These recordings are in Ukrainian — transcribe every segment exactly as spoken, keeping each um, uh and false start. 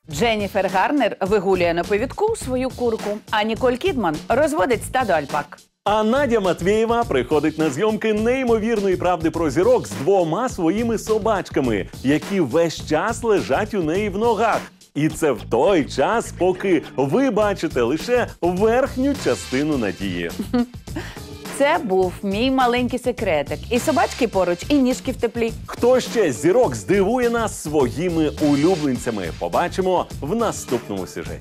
Дженніфер Гарнер вигулює на повідку свою курку, а Ніколь Кідман розводить стадо альпак. А Надя Матвєєва приходить на зйомки неймовірної правди про зірок з двома своїми собачками, які весь час лежать у неї в ногах. І це в той час, поки ви бачите лише верхню частину Надії. Це був мій маленький секретик. І собачки поруч, і ніжки в теплі. Хто ще з зірок здивує нас своїми улюбленцями? Побачимо в наступному сюжеті.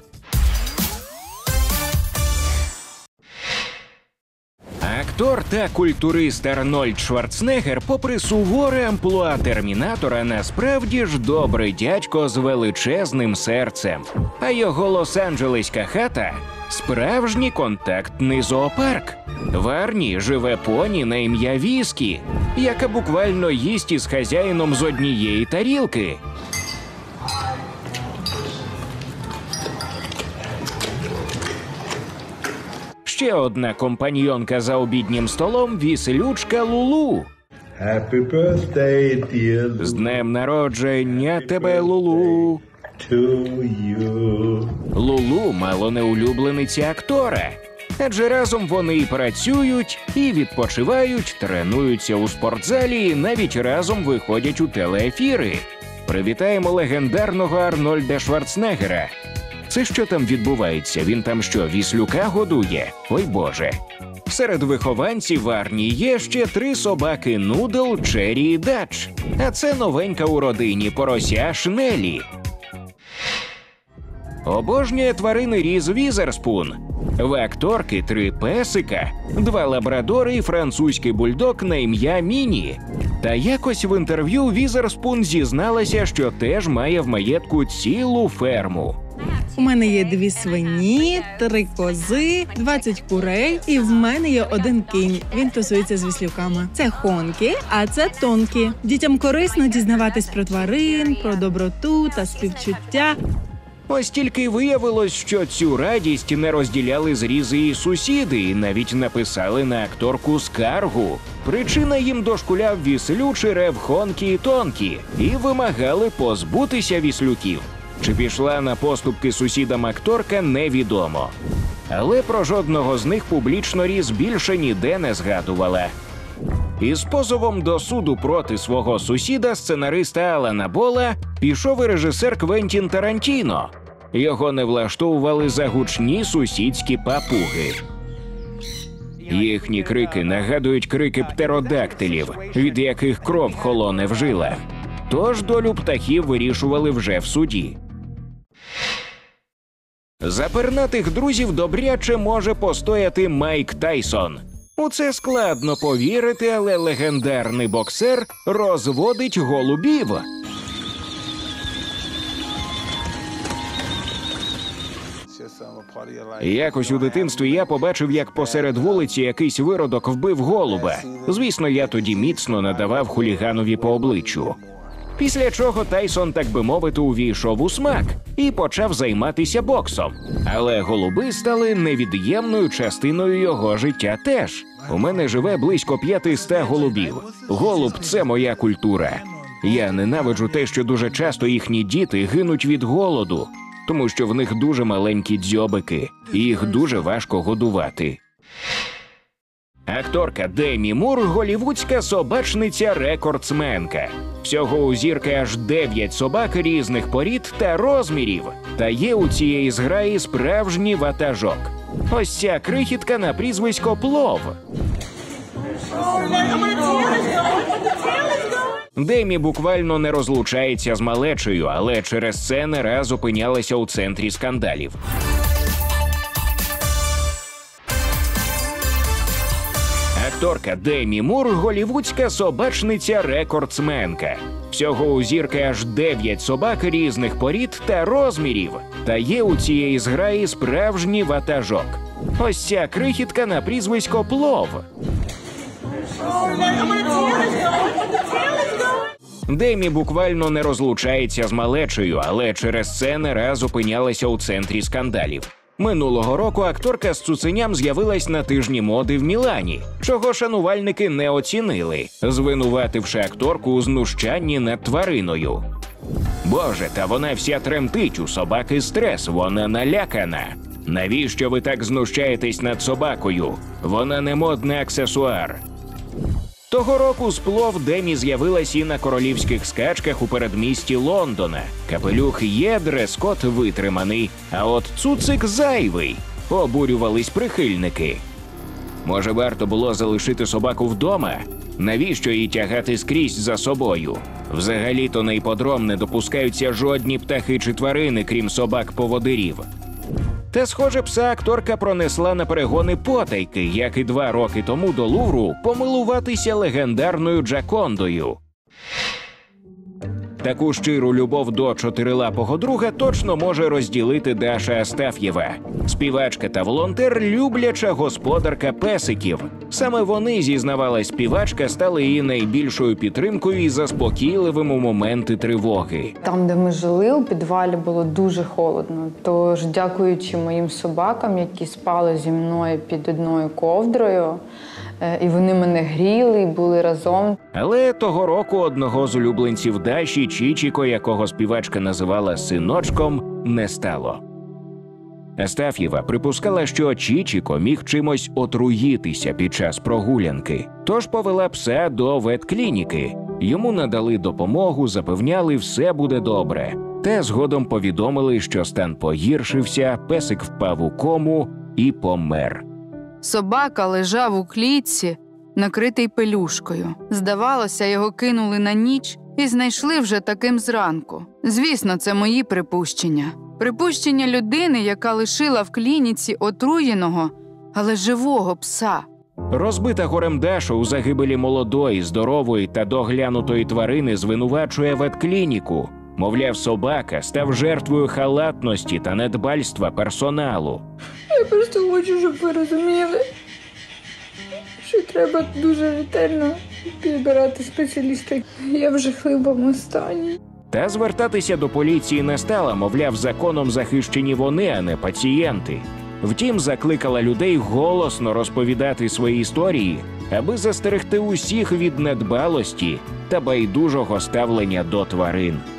Актор та культурист Арнольд Шварценеггер, попри суворе амплуа термінатора, насправді ж добрий дядько з величезним серцем. А його лос-анджелеська хата – справжній контактний зоопарк. В Арні живе поні на ім'я Віскі, яка буквально їсть із хазяїном з однієї тарілки. Ще одна компаньйонка за обіднім столом – віселючка Лулу. Happy birthday, dear З днем народження тебе, Лулу! to you. Лулу – мало не улюблениці актора. Адже разом вони і працюють, і відпочивають, тренуються у спортзалі, і навіть разом виходять у телеефіри. Привітаємо легендарного Арнольда Шварценеггера. Це що там відбувається? Він там що, віслюка годує? Ой боже. Серед вихованців Арні є ще три собаки – Нудл, Чері і Дач. А це новенька у родині порося Шнелі. Обожнює тварини Різ Візерспун. В акторки три песика, два лабрадори і французький бульдог на ім'я Міні. Та якось в інтерв'ю Візерспун зізналася, що теж має в маєтку цілу ферму. У мене є дві свині, три кози, двадцять курей, і в мене є один кінь. Він тусується з віслюками. Це Хонкі, а це Тонкі. Дітям корисно дізнаватись про тварин, про доброту та співчуття. Ось тільки й виявилось, що цю радість не розділяли з Різи і сусіди, і навіть написали на акторку скаргу. Причина їм дошкуляв віслючий рев Хонкі і Тонкі, і вимагали позбутися віслюків. Чи пішла на поступки сусідам акторка, невідомо. Але про жодного з них публічно Різ більше ніде не згадувала. Із позовом до суду проти свого сусіда, сценариста Алана Бола, пішов і режисер Квентін Тарантіно. Його не влаштовували загучні сусідські папуги. Їхні крики нагадують крики птеродактилів, від яких кров холоне в жилах. Тож долю птахів вирішували вже в суді. За пернатих друзів добряче може постояти Майк Тайсон. У це складно повірити, але легендарний боксер розводить голубів. Якось у дитинстві я побачив, як посеред вулиці якийсь виродок вбив голуба. Звісно, я тоді міцно надавав хуліганові по обличчю. Після чого Тайсон, так би мовити, увійшов у смак і почав займатися боксом. Але голуби стали невід'ємною частиною його життя теж. У мене живе близько п'ятсот голубів. Голуб – це моя культура. Я ненавиджу те, що дуже часто їхні діти гинуть від голоду, тому що в них дуже маленькі дзьобики, і їх дуже важко годувати. Акторка Демі Мур – голівудська собачниця-рекордсменка. Всього у зірки аж дев'ять собак різних порід та розмірів. Та є у цієї зграї справжній ватажок. Ось ця крихітка на прізвисько Плов. Демі буквально не розлучається з малечею, але через це не раз опинялася у центрі скандалів. Акторка Демі Мур – голівудська собачниця-рекордсменка. Всього у зірки аж дев'ять собак різних порід та розмірів. Та є у цієї зграї справжній ватажок. Ось ця крихітка на прізвисько Плов. Демі буквально не розлучається з малечею, але через це не раз опинялася у центрі скандалів. Минулого року акторка з цуценям з'явилась на тижні моди в Мілані, чого шанувальники не оцінили, звинувативши акторку у знущанні над твариною. Боже, та вона вся тремтить, у собаки стрес, вона налякана. Навіщо ви так знущаєтесь над собакою? Вона не модний аксесуар. Того року з плов Демі з'явилась і на королівських скачках у передмісті Лондона. Капелюх є, дрес-код витриманий, а от цуцик зайвий. Обурювались прихильники. Може, варто було залишити собаку вдома? Навіщо її тягати скрізь за собою? Взагалі-то на іподром не допускаються жодні птахи чи тварини, крім собак-поводирів. Та, схоже, пса акторка пронесла на перегони потайки, як і два роки тому до Лувру помилуватися легендарною Джакондою. Таку щиру любов до чотирилапого друга точно може розділити Даша Астаф'єва. Співачка та волонтер – любляча господарка песиків. Саме вони, зізнавалась співачка, стали її найбільшою підтримкою і заспокійливим у моменти тривоги. Там, де ми жили, у підвалі було дуже холодно. Тож, дякуючи моїм собакам, які спали зі мною під одною ковдрою, і вони мене гріли і були разом. Але того року одного з улюбленців Даші, Чічіко, якого співачка називала синочком, не стало. Астаф'єва припускала, що Чічіко міг чимось отруїтися під час прогулянки. Тож повела пса до ветклініки. Йому надали допомогу, запевняли, все буде добре. Та згодом повідомили, що стан погіршився, песик впав у кому і помер. Собака лежав у клітці, накритий пелюшкою. Здавалося, його кинули на ніч і знайшли вже таким зранку. Звісно, це мої припущення. Припущення людини, яка лишила в клініці отруєного, але живого пса. Розбита горем Даша у загибелі молодої, здорової та доглянутої тварини звинувачує ветклініку. Мовляв, собака став жертвою халатності та недбальства персоналу. Я просто хочу, щоб ви розуміли, що треба дуже ретельно підбирати спеціаліста. Я в жахливому стані. Та звертатися до поліції не стала, мовляв, законом захищені вони, а не пацієнти. Втім, закликала людей голосно розповідати свої історії, аби застерегти усіх від недбалості та байдужого ставлення до тварин.